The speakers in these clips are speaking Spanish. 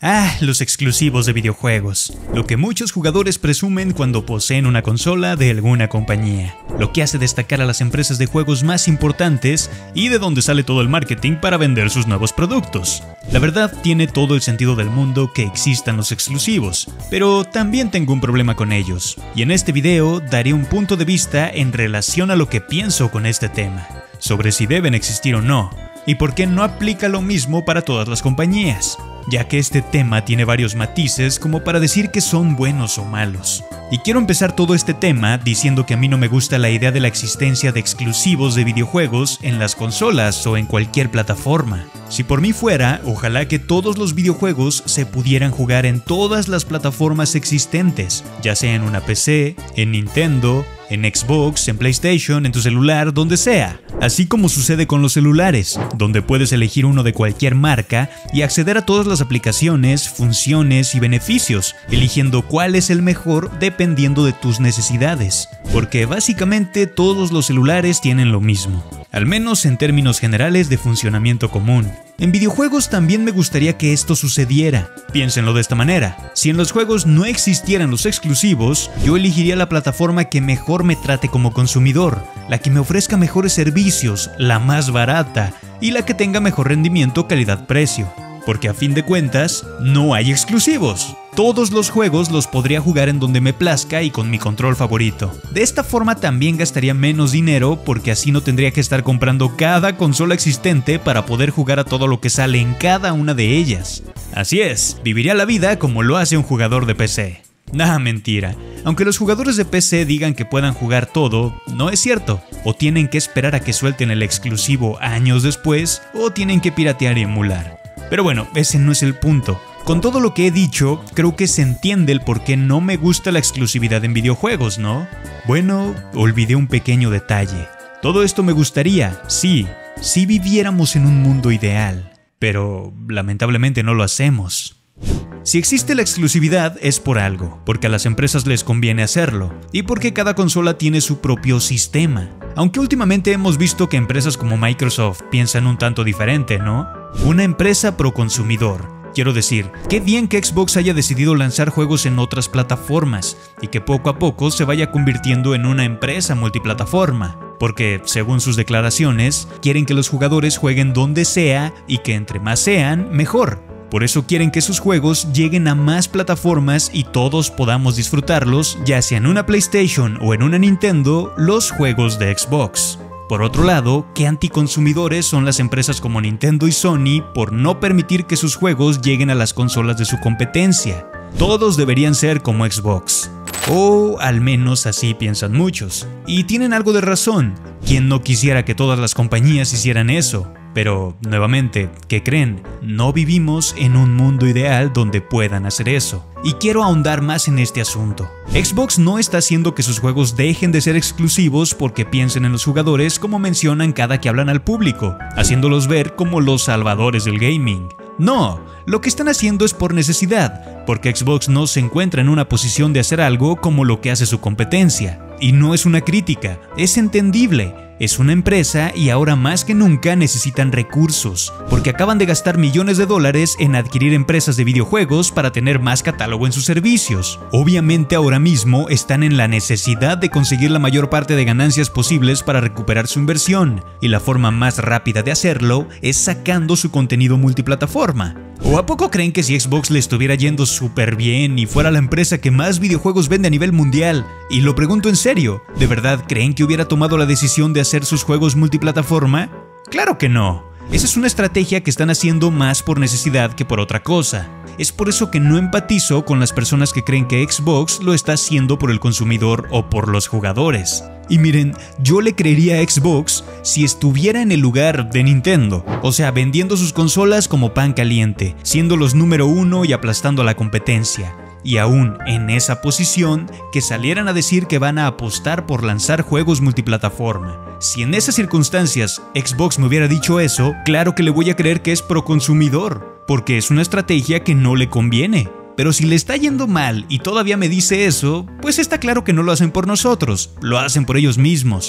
Los exclusivos de videojuegos. Lo que muchos jugadores presumen cuando poseen una consola de alguna compañía. Lo que hace destacar a las empresas de juegos más importantes y de donde sale todo el marketing para vender sus nuevos productos. La verdad, tiene todo el sentido del mundo que existan los exclusivos, pero también tengo un problema con ellos. Y en este video daré un punto de vista en relación a lo que pienso con este tema, sobre si deben existir o no, y por qué no aplica lo mismo para todas las compañías, ya que este tema tiene varios matices como para decir que son buenos o malos. Y quiero empezar todo este tema diciendo que a mí no me gusta la idea de la existencia de exclusivos de videojuegos en las consolas o en cualquier plataforma. Si por mí fuera, ojalá que todos los videojuegos se pudieran jugar en todas las plataformas existentes, ya sea en una PC, en Nintendo, en Xbox, en PlayStation, en tu celular, donde sea. Así como sucede con los celulares, donde puedes elegir uno de cualquier marca y acceder a todas las aplicaciones, funciones y beneficios, eligiendo cuál es el mejor dependiendo de tus necesidades. Porque básicamente todos los celulares tienen lo mismo, al menos en términos generales de funcionamiento común. En videojuegos también me gustaría que esto sucediera. Piénsenlo de esta manera: si en los juegos no existieran los exclusivos, yo elegiría la plataforma que mejor me trate como consumidor, la que me ofrezca mejores servicios, la más barata y la que tenga mejor rendimiento calidad-precio. Porque a fin de cuentas, no hay exclusivos. Todos los juegos los podría jugar en donde me plazca y con mi control favorito. De esta forma también gastaría menos dinero porque así no tendría que estar comprando cada consola existente para poder jugar a todo lo que sale en cada una de ellas. Así es, viviría la vida como lo hace un jugador de PC. Mentira. Aunque los jugadores de PC digan que puedan jugar todo, no es cierto. O tienen que esperar a que suelten el exclusivo años después, o tienen que piratear y emular. Pero bueno, ese no es el punto. Con todo lo que he dicho, creo que se entiende el por qué no me gusta la exclusividad en videojuegos, ¿no? Bueno, olvidé un pequeño detalle. Todo esto me gustaría, sí, si viviéramos en un mundo ideal, pero lamentablemente no lo hacemos. Si existe la exclusividad es por algo, porque a las empresas les conviene hacerlo, y porque cada consola tiene su propio sistema. Aunque últimamente hemos visto que empresas como Microsoft piensan un tanto diferente, ¿no? Una empresa pro consumidor. Quiero decir, qué bien que Xbox haya decidido lanzar juegos en otras plataformas y que poco a poco se vaya convirtiendo en una empresa multiplataforma. Porque, según sus declaraciones, quieren que los jugadores jueguen donde sea y que entre más sean, mejor. Por eso quieren que sus juegos lleguen a más plataformas y todos podamos disfrutarlos, ya sea en una PlayStation o en una Nintendo, los juegos de Xbox. Por otro lado, qué anticonsumidores son las empresas como Nintendo y Sony por no permitir que sus juegos lleguen a las consolas de su competencia. Todos deberían ser como Xbox. O al menos así piensan muchos. Y tienen algo de razón. ¿Quién no quisiera que todas las compañías hicieran eso? Pero, nuevamente, ¿qué creen? No vivimos en un mundo ideal donde puedan hacer eso. Y quiero ahondar más en este asunto. Xbox no está haciendo que sus juegos dejen de ser exclusivos porque piensen en los jugadores como mencionan cada que hablan al público, haciéndolos ver como los salvadores del gaming. No, lo que están haciendo es por necesidad, porque Xbox no se encuentra en una posición de hacer algo como lo que hace su competencia. Y no es una crítica, es entendible. Es una empresa y ahora más que nunca necesitan recursos, porque acaban de gastar millones de dólares en adquirir empresas de videojuegos para tener más catálogo en sus servicios. Obviamente ahora mismo están en la necesidad de conseguir la mayor parte de ganancias posibles para recuperar su inversión, y la forma más rápida de hacerlo es sacando su contenido multiplataforma. ¿O a poco creen que si Xbox le estuviera yendo súper bien y fuera la empresa que más videojuegos vende a nivel mundial? Y lo pregunto en serio, ¿de verdad creen que hubiera tomado la decisión de hacer sus juegos multiplataforma? ¡Claro que no! Esa es una estrategia que están haciendo más por necesidad que por otra cosa. Es por eso que no empatizo con las personas que creen que Xbox lo está haciendo por el consumidor o por los jugadores. Y miren, yo le creería a Xbox si estuviera en el lugar de Nintendo, o sea, vendiendo sus consolas como pan caliente, siendo los número uno y aplastando a la competencia. Y aún en esa posición, que salieran a decir que van a apostar por lanzar juegos multiplataforma. Si en esas circunstancias Xbox me hubiera dicho eso, claro que le voy a creer que es pro consumidor, porque es una estrategia que no le conviene. Pero si le está yendo mal y todavía me dice eso, pues está claro que no lo hacen por nosotros, lo hacen por ellos mismos.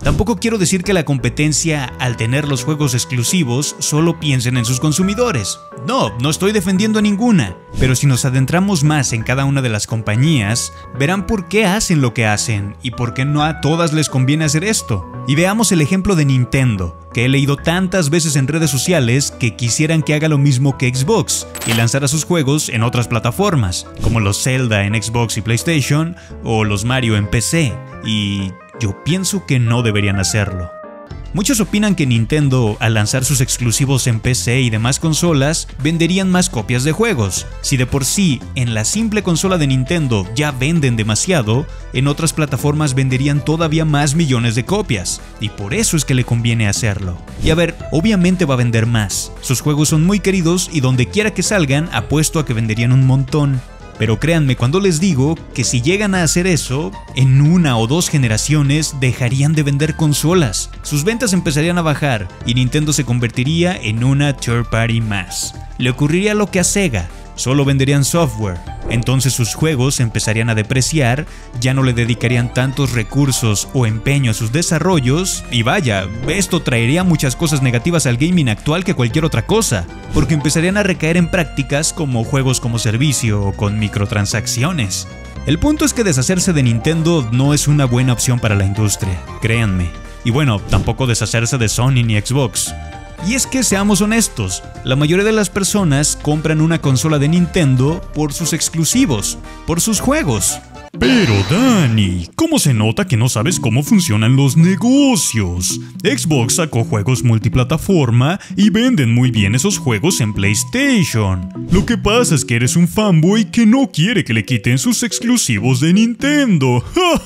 Tampoco quiero decir que la competencia, al tener los juegos exclusivos, solo piensen en sus consumidores. No estoy defendiendo a ninguna. Pero si nos adentramos más en cada una de las compañías, verán por qué hacen lo que hacen y por qué no a todas les conviene hacer esto. Y veamos el ejemplo de Nintendo, que he leído tantas veces en redes sociales que quisieran que haga lo mismo que Xbox y lanzara sus juegos en otras plataformas, como los Zelda en Xbox y PlayStation o los Mario en PC, y yo pienso que no deberían hacerlo. Muchos opinan que Nintendo, al lanzar sus exclusivos en PC y demás consolas, venderían más copias de juegos. Si de por sí, en la simple consola de Nintendo ya venden demasiado, en otras plataformas venderían todavía más millones de copias. Y por eso es que le conviene hacerlo. Y a ver, obviamente va a vender más. Sus juegos son muy queridos y donde quiera que salgan, apuesto a que venderían un montón. Pero créanme cuando les digo que si llegan a hacer eso, en 1 o 2 generaciones dejarían de vender consolas. Sus ventas empezarían a bajar y Nintendo se convertiría en una third party más. Le ocurriría lo que a Sega. Solo venderían software, entonces sus juegos empezarían a depreciar, ya no le dedicarían tantos recursos o empeño a sus desarrollos, y vaya, esto traería muchas cosas negativas al gaming actual que cualquier otra cosa, porque empezarían a recaer en prácticas como juegos como servicio o con microtransacciones. El punto es que deshacerse de Nintendo no es una buena opción para la industria, créanme. Y bueno, tampoco deshacerse de Sony ni Xbox. Y es que seamos honestos, la mayoría de las personas compran una consola de Nintendo por sus exclusivos, por sus juegos. Pero Dani, ¿cómo se nota que no sabes cómo funcionan los negocios? Xbox sacó juegos multiplataforma y venden muy bien esos juegos en PlayStation. Lo que pasa es que eres un fanboy que no quiere que le quiten sus exclusivos de Nintendo.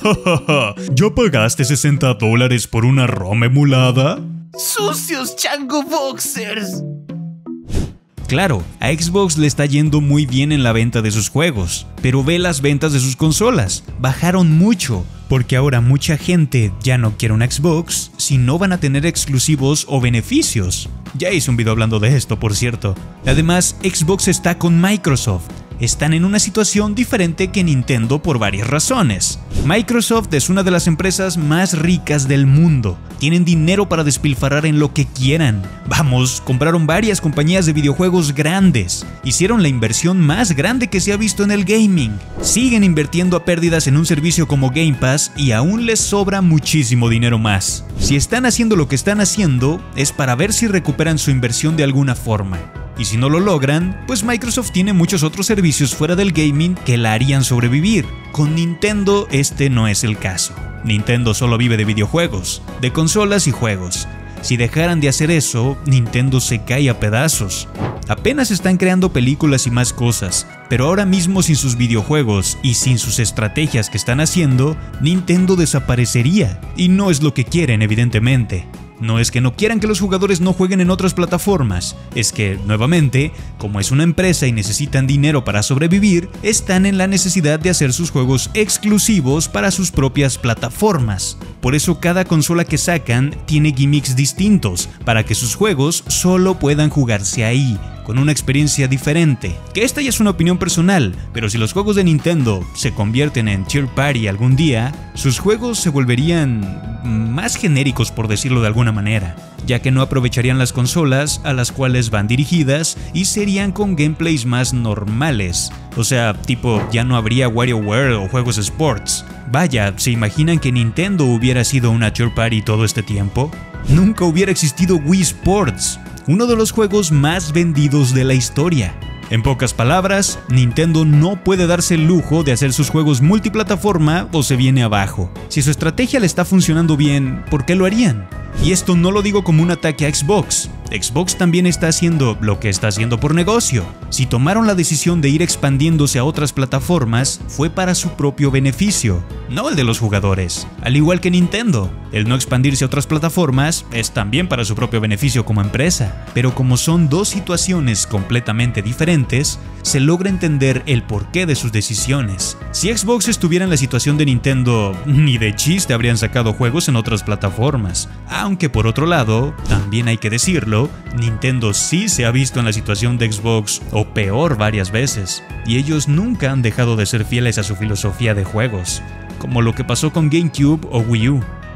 ¿Ya pagaste $60 por una ROM emulada? ¡Sucios chango boxers! Claro, a Xbox le está yendo muy bien en la venta de sus juegos, pero ve las ventas de sus consolas, bajaron mucho, porque ahora mucha gente ya no quiere un Xbox si no van a tener exclusivos o beneficios. Ya hice un video hablando de esto, por cierto. Además, Xbox está con Microsoft. Están en una situación diferente que Nintendo por varias razones. Microsoft es una de las empresas más ricas del mundo. Tienen dinero para despilfarrar en lo que quieran. Vamos, compraron varias compañías de videojuegos grandes. Hicieron la inversión más grande que se ha visto en el gaming. Siguen invirtiendo a pérdidas en un servicio como Game Pass y aún les sobra muchísimo dinero más. Si están haciendo lo que están haciendo, es para ver si recuperan su inversión de alguna forma. Y si no lo logran, pues Microsoft tiene muchos otros servicios fuera del gaming que la harían sobrevivir. Con Nintendo este no es el caso. Nintendo solo vive de videojuegos, de consolas y juegos. Si dejaran de hacer eso, Nintendo se cae a pedazos. Apenas están creando películas y más cosas, pero ahora mismo sin sus videojuegos y sin sus estrategias que están haciendo, Nintendo desaparecería. Y no es lo que quieren, evidentemente. No es que no quieran que los jugadores no jueguen en otras plataformas, es que, nuevamente, como es una empresa y necesitan dinero para sobrevivir, están en la necesidad de hacer sus juegos exclusivos para sus propias plataformas. Por eso cada consola que sacan tiene gimmicks distintos, para que sus juegos solo puedan jugarse ahí, con una experiencia diferente. Que esta ya es una opinión personal, pero si los juegos de Nintendo se convierten en third party algún día, sus juegos se volverían más genéricos, por decirlo de alguna manera, ya que no aprovecharían las consolas a las cuales van dirigidas y serían con gameplays más normales. O sea, tipo, ya no habría WarioWare o juegos sports. Vaya, ¿se imaginan que Nintendo hubiera sido una third party todo este tiempo? Nunca hubiera existido Wii Sports, uno de los juegos más vendidos de la historia. En pocas palabras, Nintendo no puede darse el lujo de hacer sus juegos multiplataforma o se viene abajo. Si su estrategia le está funcionando bien, ¿por qué lo harían? Y esto no lo digo como un ataque a Xbox. Xbox también está haciendo lo que está haciendo por negocio. Si tomaron la decisión de ir expandiéndose a otras plataformas, fue para su propio beneficio, no el de los jugadores. Al igual que Nintendo, el no expandirse a otras plataformas es también para su propio beneficio como empresa. Pero como son dos situaciones completamente diferentes, se logra entender el porqué de sus decisiones. Si Xbox estuviera en la situación de Nintendo, ni de chiste habrían sacado juegos en otras plataformas. Aunque por otro lado, también hay que decirlo, Nintendo sí se ha visto en la situación de Xbox o peor varias veces, y ellos nunca han dejado de ser fieles a su filosofía de juegos, como lo que pasó con GameCube o Wii U.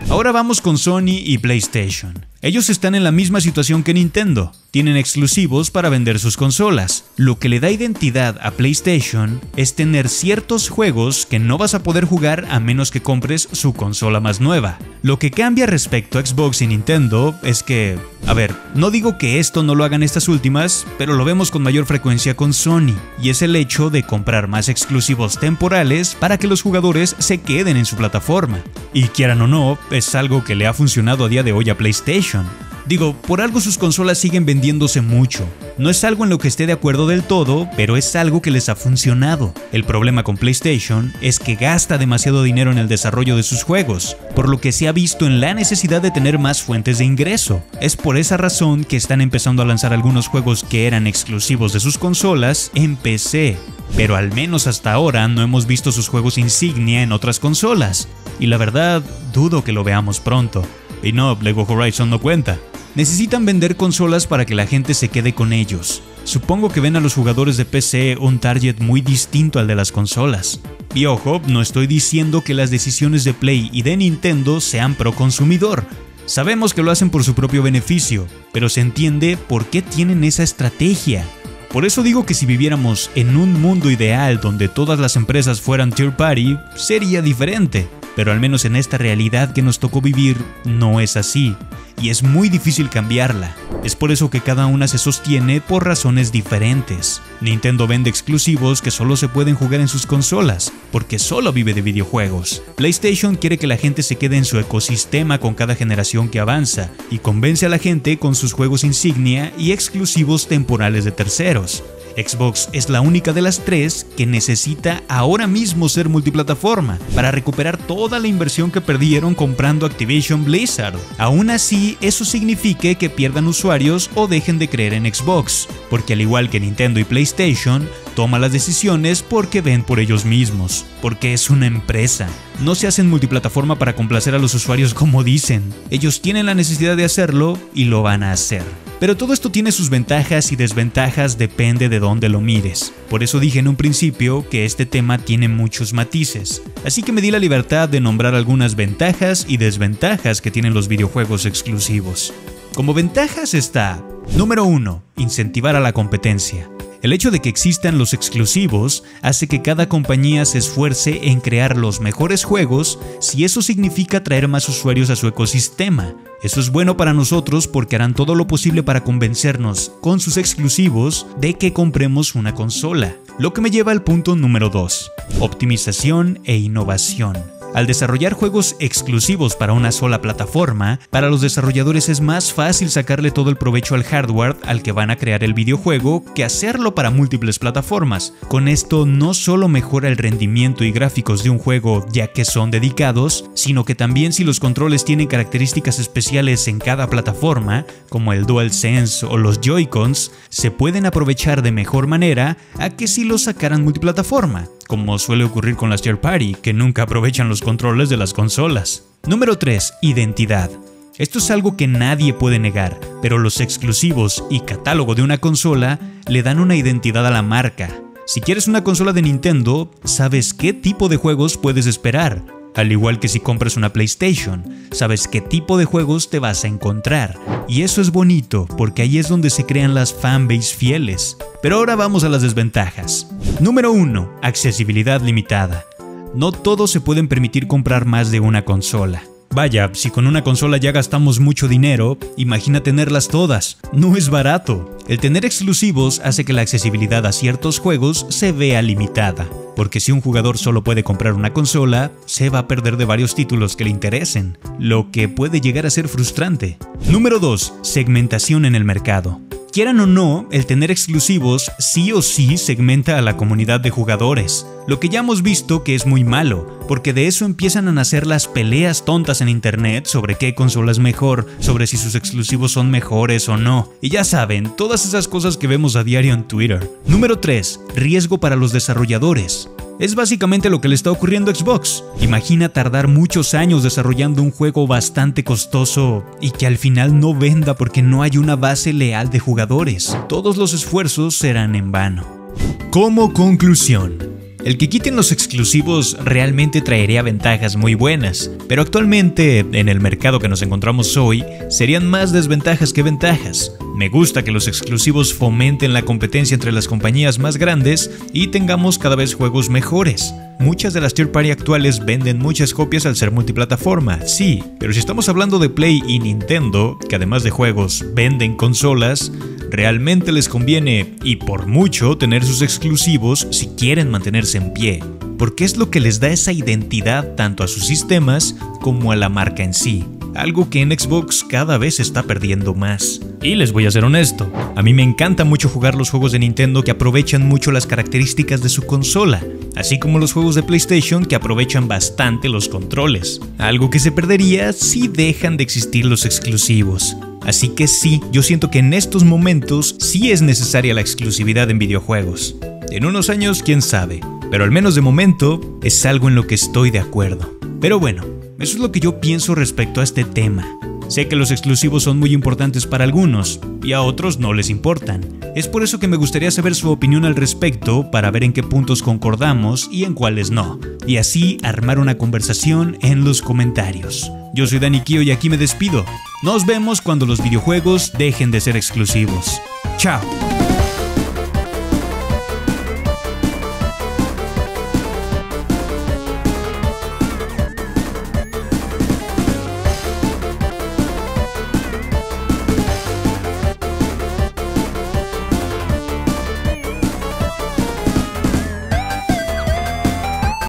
Ahora vamos con Sony y PlayStation. Ellos están en la misma situación que Nintendo, tienen exclusivos para vender sus consolas. Lo que le da identidad a PlayStation es tener ciertos juegos que no vas a poder jugar a menos que compres su consola más nueva. Lo que cambia respecto a Xbox y Nintendo es que, no digo que esto no lo hagan estas últimas, pero lo vemos con mayor frecuencia con Sony, y es el hecho de comprar más exclusivos temporales para que los jugadores se queden en su plataforma. Y quieran o no, es algo que le ha funcionado a día de hoy a PlayStation. Digo, por algo sus consolas siguen vendiéndose mucho. No es algo en lo que esté de acuerdo del todo, pero es algo que les ha funcionado. El problema con PlayStation es que gasta demasiado dinero en el desarrollo de sus juegos, por lo que se ha visto en la necesidad de tener más fuentes de ingreso. Es por esa razón que están empezando a lanzar algunos juegos que eran exclusivos de sus consolas en PC. Pero al menos hasta ahora no hemos visto sus juegos insignia en otras consolas. Y la verdad, dudo que lo veamos pronto. Y no, Lego Horizon no cuenta. Necesitan vender consolas para que la gente se quede con ellos. Supongo que ven a los jugadores de PC un target muy distinto al de las consolas. Y ojo, no estoy diciendo que las decisiones de Play y de Nintendo sean pro consumidor. Sabemos que lo hacen por su propio beneficio, pero se entiende por qué tienen esa estrategia. Por eso digo que si viviéramos en un mundo ideal donde todas las empresas fueran third party, sería diferente. Pero al menos en esta realidad que nos tocó vivir, no es así, y es muy difícil cambiarla. Es por eso que cada una se sostiene por razones diferentes. Nintendo vende exclusivos que solo se pueden jugar en sus consolas, porque solo vive de videojuegos. PlayStation quiere que la gente se quede en su ecosistema con cada generación que avanza, y convence a la gente con sus juegos insignia y exclusivos temporales de terceros. Xbox es la única de las tres que necesita ahora mismo ser multiplataforma para recuperar toda la inversión que perdieron comprando Activision Blizzard. Aún así, eso significa que pierdan usuarios o dejen de creer en Xbox, porque al igual que Nintendo y PlayStation, toma las decisiones porque ven por ellos mismos, porque es una empresa. No se hacen multiplataforma para complacer a los usuarios como dicen. Ellos tienen la necesidad de hacerlo y lo van a hacer. Pero todo esto tiene sus ventajas y desventajas, depende de dónde lo mires. Por eso dije en un principio que este tema tiene muchos matices. Así que me di la libertad de nombrar algunas ventajas y desventajas que tienen los videojuegos exclusivos. Como ventajas está: número 1. Incentivar a la competencia. El hecho de que existan los exclusivos hace que cada compañía se esfuerce en crear los mejores juegos si eso significa traer más usuarios a su ecosistema. Eso es bueno para nosotros porque harán todo lo posible para convencernos con sus exclusivos de que compremos una consola. Lo que me lleva al punto número 2, optimización e innovación. Al desarrollar juegos exclusivos para una sola plataforma, para los desarrolladores es más fácil sacarle todo el provecho al hardware al que van a crear el videojuego que hacerlo para múltiples plataformas. Con esto no solo mejora el rendimiento y gráficos de un juego ya que son dedicados, sino que también si los controles tienen características especiales en cada plataforma, como el DualSense o los Joy-Cons, se pueden aprovechar de mejor manera a que si los sacaran multiplataforma, como suele ocurrir con las third party, que nunca aprovechan los controles de las consolas. Número 3. Identidad. Esto es algo que nadie puede negar, pero los exclusivos y catálogo de una consola le dan una identidad a la marca. Si quieres una consola de Nintendo, sabes qué tipo de juegos puedes esperar. Al igual que si compras una PlayStation, sabes qué tipo de juegos te vas a encontrar. Y eso es bonito, porque ahí es donde se crean las fanbase fieles. Pero ahora vamos a las desventajas. Número 1. Accesibilidad limitada. No todos se pueden permitir comprar más de una consola. Vaya, si con una consola ya gastamos mucho dinero, imagina tenerlas todas. No es barato. El tener exclusivos hace que la accesibilidad a ciertos juegos se vea limitada, porque si un jugador solo puede comprar una consola, se va a perder de varios títulos que le interesen, lo que puede llegar a ser frustrante. Número 2. Segmentación en el mercado. Quieran o no, el tener exclusivos sí o sí segmenta a la comunidad de jugadores, lo que ya hemos visto que es muy malo, porque de eso empiezan a nacer las peleas tontas en internet sobre qué consola es mejor, sobre si sus exclusivos son mejores o no, y ya saben, todas esas cosas que vemos a diario en Twitter. Número 3. Riesgo para los desarrolladores. Es básicamente lo que le está ocurriendo a Xbox. Imagina tardar muchos años desarrollando un juego bastante costoso y que al final no venda porque no hay una base leal de jugadores. Todos los esfuerzos serán en vano. Como conclusión, El que quiten los exclusivos realmente traería ventajas muy buenas, pero actualmente, en el mercado que nos encontramos hoy, serían más desventajas que ventajas. Me gusta que los exclusivos fomenten la competencia entre las compañías más grandes y tengamos cada vez juegos mejores. Muchas de las tier party actuales venden muchas copias al ser multiplataforma, sí, pero si estamos hablando de Play y Nintendo, que además de juegos venden consolas, realmente les conviene, y por mucho, tener sus exclusivos si quieren mantenerse en pie, porque es lo que les da esa identidad tanto a sus sistemas como a la marca en sí. Algo que en Xbox cada vez se está perdiendo más. Y les voy a ser honesto, a mí me encanta mucho jugar los juegos de Nintendo que aprovechan mucho las características de su consola, así como los juegos de PlayStation que aprovechan bastante los controles. Algo que se perdería si dejan de existir los exclusivos. Así que sí, yo siento que en estos momentos sí es necesaria la exclusividad en videojuegos. En unos años, quién sabe, pero al menos de momento es algo en lo que estoy de acuerdo. Pero bueno, eso es lo que yo pienso respecto a este tema. Sé que los exclusivos son muy importantes para algunos y a otros no les importan. Es por eso que me gustaría saber su opinión al respecto para ver en qué puntos concordamos y en cuáles no, y así armar una conversación en los comentarios. Yo soy Dani Kio y aquí me despido. Nos vemos cuando los videojuegos dejen de ser exclusivos. Chao.